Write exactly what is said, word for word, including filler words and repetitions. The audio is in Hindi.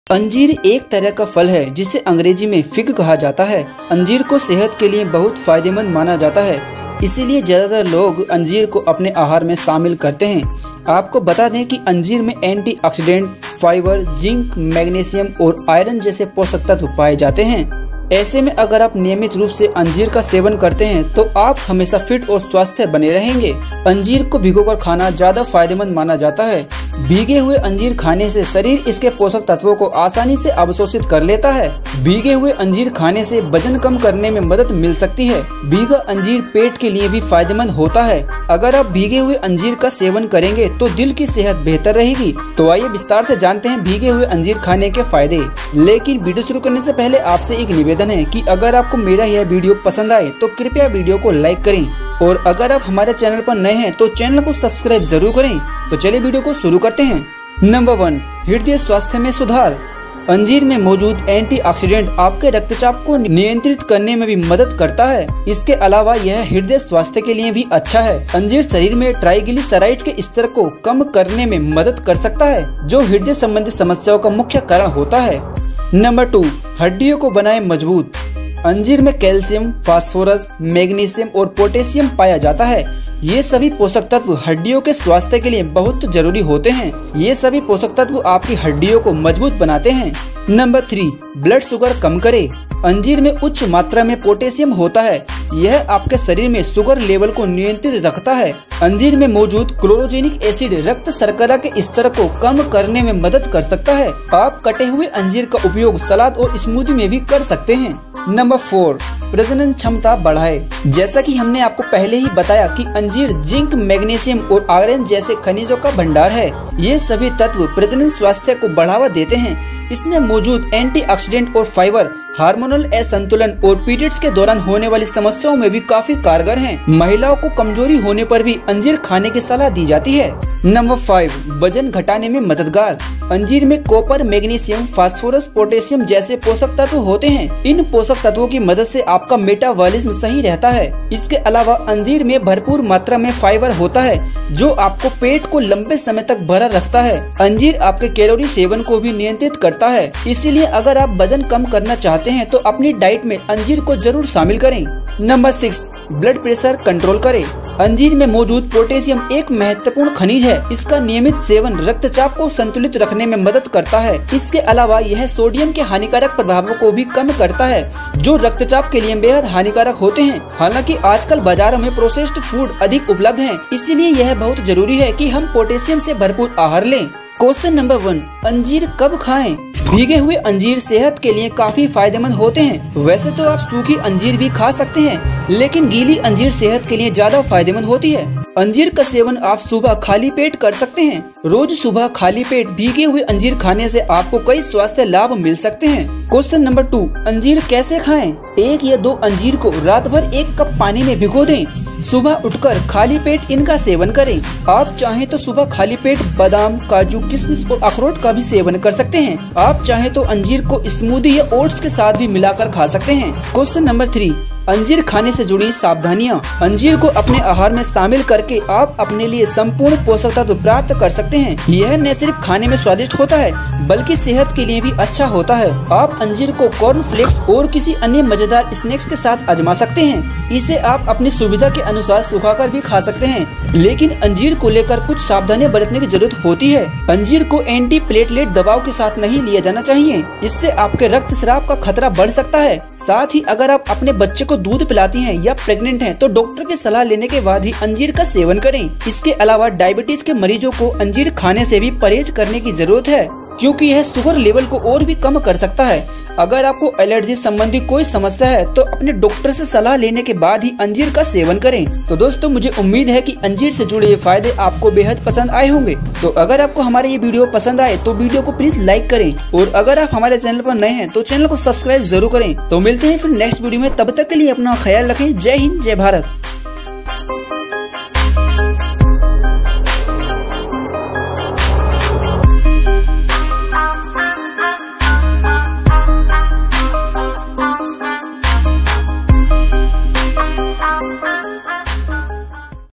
अंजीर एक तरह का फल है जिसे अंग्रेजी में फिग कहा जाता है। अंजीर को सेहत के लिए बहुत फायदेमंद माना जाता है, इसीलिए ज़्यादातर लोग अंजीर को अपने आहार में शामिल करते हैं। आपको बता दें कि अंजीर में एंटीऑक्सीडेंट, फाइबर, जिंक, मैग्नीशियम और आयरन जैसे पोषक तत्व पाए जाते हैं। ऐसे में अगर आप नियमित रूप से अंजीर का सेवन करते हैं तो आप हमेशा फिट और स्वस्थ बने रहेंगे। अंजीर को भिगोकर खाना ज्यादा फायदेमंद माना जाता है। भीगे हुए अंजीर खाने से शरीर इसके पोषक तत्वों को आसानी से अवशोषित कर लेता है। भीगे हुए अंजीर खाने से वजन कम करने में मदद मिल सकती है। भीगा अंजीर पेट के लिए भी फायदेमंद होता है। अगर आप भीगे हुए अंजीर का सेवन करेंगे तो दिल की सेहत बेहतर रहेगी। तो आइए विस्तार से जानते हैं भीगे हुए अंजीर खाने के फायदे। लेकिन वीडियो शुरू करने से पहले आपसे एक निवेदन है कि अगर आपको मेरा यह वीडियो पसंद आए तो कृपया वीडियो को लाइक करें, और अगर आप हमारे चैनल पर नए हैं तो चैनल को सब्सक्राइब जरूर करें। तो चलिए वीडियो को शुरू करते हैं। नंबर वन, हृदय स्वास्थ्य में सुधार। अंजीर में मौजूद एंटीऑक्सीडेंट आपके रक्तचाप को नियंत्रित करने में भी मदद करता है। इसके अलावा यह हृदय स्वास्थ्य के लिए भी अच्छा है। अंजीर शरीर में ट्राइग्लिसराइड के स्तर को कम करने में मदद कर सकता है, जो हृदय संबंधी समस्याओं का मुख्य कारण होता है। नंबर टू, हड्डियों को बनाए मजबूत। अंजीर में कैल्शियम, फास्फोरस, मैग्नीशियम और पोटेशियम पाया जाता है। ये सभी पोषक तत्व हड्डियों के स्वास्थ्य के लिए बहुत जरूरी होते हैं। ये सभी पोषक तत्व आपकी हड्डियों को मजबूत बनाते हैं। नंबर थ्री, ब्लड शुगर कम करे। अंजीर में उच्च मात्रा में पोटेशियम होता है। यह आपके शरीर में शुगर लेवल को नियंत्रित रखता है। अंजीर में मौजूद क्लोरोजेनिक एसिड रक्त शर्करा के स्तर को कम करने में मदद कर सकता है। आप कटे हुए अंजीर का उपयोग सलाद और स्मूदी में भी कर सकते हैं। नंबर फोर, प्रजनन क्षमता बढ़ाए। जैसा कि हमने आपको पहले ही बताया कि अंजीर जिंक, मैग्नीशियम और आयरन जैसे खनिजों का भंडार है। ये सभी तत्व प्रजनन स्वास्थ्य को बढ़ावा देते हैं। इसमें मौजूद एंटीऑक्सीडेंट और फाइबर हार्मोनल असंतुलन और पीरियड्स के दौरान होने वाली समस्याओं में भी काफी कारगर हैं। महिलाओं को कमजोरी होने पर भी अंजीर खाने की सलाह दी जाती है। नंबर फाइव, वजन घटाने में मददगार। अंजीर में कॉपर, मैग्नीशियम, फास्फोरस, पोटेशियम जैसे पोषक तत्व होते हैं। इन पोषक तत्वों की मदद से आपका मेटाबॉलिज्म सही रहता है। इसके अलावा अंजीर में भरपूर मात्रा में फाइबर होता है, जो आपको पेट को लंबे समय तक भरा रखता है। अंजीर आपके कैलोरी सेवन को भी नियंत्रित करता है, इसीलिए अगर आप वजन कम करना चाहते हैं तो अपनी डाइट में अंजीर को जरूर शामिल करें। Number six, blood pressure control करे। अंजीर में मौजूद पोटेशियम एक महत्वपूर्ण खनिज है। इसका नियमित सेवन रक्तचाप को संतुलित रखने में मदद करता है। इसके अलावा यह सोडियम के हानिकारक प्रभावों को भी कम करता है, जो रक्तचाप के लिए बेहद हानिकारक होते हैं। हालांकि आजकल बाजारों में प्रोसेस्ड फूड अधिक उपलब्ध हैं, इसीलिए यह बहुत जरूरी है कि हम पोटेशियम से भरपूर आहार लें। क्वेश्चन नंबर वन, अंजीर कब खाएं? भीगे हुए अंजीर सेहत के लिए काफी फायदेमंद होते हैं। वैसे तो आप सूखी अंजीर भी खा सकते हैं, लेकिन गीली अंजीर सेहत के लिए ज्यादा फायदेमंद होती है। अंजीर का सेवन आप सुबह खाली पेट कर सकते हैं। रोज सुबह खाली पेट भीगे हुए अंजीर खाने से आपको कई स्वास्थ्य लाभ मिल सकते हैं। क्वेश्चन नंबर टू, अंजीर कैसे खाएं? एक या दो अंजीर को रात भर एक कप पानी में भिगो दें। सुबह उठकर खाली पेट इनका सेवन करें। आप चाहें तो सुबह खाली पेट बादाम, काजू, किशमिश और अखरोट का भी सेवन कर सकते हैं। आप चाहें तो अंजीर को स्मूदी या ओट्स के साथ भी मिलाकर खा सकते हैं। क्वेश्चन नंबर थ्री, अंजीर खाने से जुड़ी सावधानियां। अंजीर को अपने आहार में शामिल करके आप अपने लिए संपूर्ण पोषक तत्व प्राप्त कर सकते हैं। यह न सिर्फ खाने में स्वादिष्ट होता है, बल्कि सेहत के लिए भी अच्छा होता है। आप अंजीर को कॉर्नफ्लेक्स और किसी अन्य मजेदार स्नैक्स के साथ आजमा सकते हैं। इसे आप अपनी सुविधा के अनुसार सुखाकर भी खा सकते हैं, लेकिन अंजीर को लेकर कुछ सावधानियां बरतने की जरूरत होती है। अंजीर को एंटी प्लेटलेट दवाओं के साथ नहीं लिया जाना चाहिए। इससे आपके रक्तस्राव का खतरा बढ़ सकता है। साथ ही अगर आप अपने बच्चे को दूध पिलाती हैं या प्रेग्नेंट हैं तो डॉक्टर की सलाह लेने के बाद ही अंजीर का सेवन करें। इसके अलावा डायबिटीज के मरीजों को अंजीर खाने से भी परहेज करने की जरूरत है, क्योंकि यह शुगर लेवल को और भी कम कर सकता है। अगर आपको एलर्जी संबंधी कोई समस्या है तो अपने डॉक्टर से सलाह लेने के बाद ही अंजीर का सेवन करें। तो दोस्तों, मुझे उम्मीद है कि अंजीर से जुड़े ये फायदे आपको बेहद पसंद आए होंगे। तो अगर आपको हमारे ये वीडियो पसंद आए तो वीडियो को प्लीज लाइक करें, और अगर आप हमारे चैनल पर नए हैं तो चैनल को सब्सक्राइब जरूर करें। तो मिलते हैं फिर नेक्स्ट वीडियो में, तब तक के लिए अपना ख्याल रखें। जय हिंद, जय भारत।